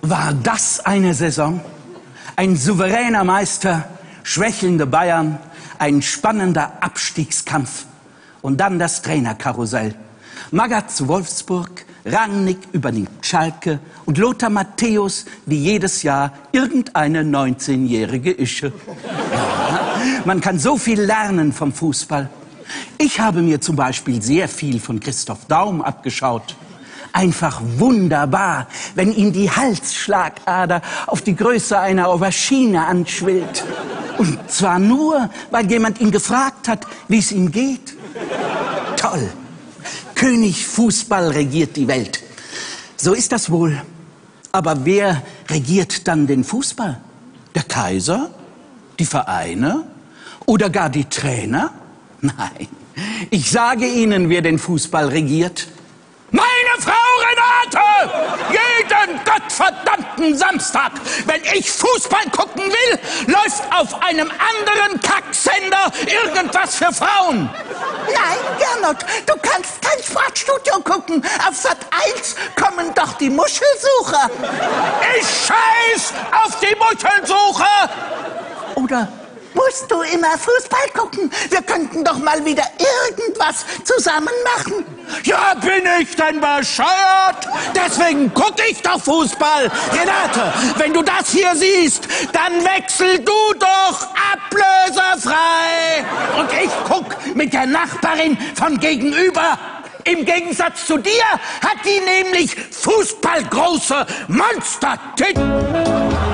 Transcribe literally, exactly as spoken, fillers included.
War das eine Saison? Ein souveräner Meister, schwächelnde Bayern, ein spannender Abstiegskampf und dann das Trainerkarussell. Magath zu Wolfsburg, Rangnick übernimmt Schalke und Lothar Matthäus wie jedes Jahr irgendeine neunzehnjährige Ische. Ja, man kann so viel lernen vom Fußball. Ich habe mir zum Beispiel sehr viel von Christoph Daum abgeschaut. Einfach wunderbar, wenn ihm die Halsschlagader auf die Größe einer Aubergine anschwillt. Und zwar nur, weil jemand ihn gefragt hat, wie es ihm geht. Toll. König Fußball regiert die Welt. So ist das wohl. Aber wer regiert dann den Fußball? Der Kaiser? Die Vereine? Oder gar die Trainer? Nein. Ich sage Ihnen, wer den Fußball regiert. Meine Frau Renate! Jeden gottverdammten Samstag, wenn ich Fußball gucken will, läuft auf einem anderen Kacksender irgendwas für Frauen. Nein, Gernot, du kannst kein Sportstudio gucken. Auf Sat eins kommen doch die Muschelsucher. Ich scheiß auf die Muschelsucher! Oder musst du immer Fußball gucken? Wir könnten doch mal wieder irgendwas zusammen machen. Ja, bin ich denn bescheuert? Deswegen guck ich doch Fußball. Renate, wenn du das hier siehst, dann wechsel du doch ablösefrei. Und ich guck mit der Nachbarin von gegenüber. Im Gegensatz zu dir hat die nämlich fußballgroße Monstertitten.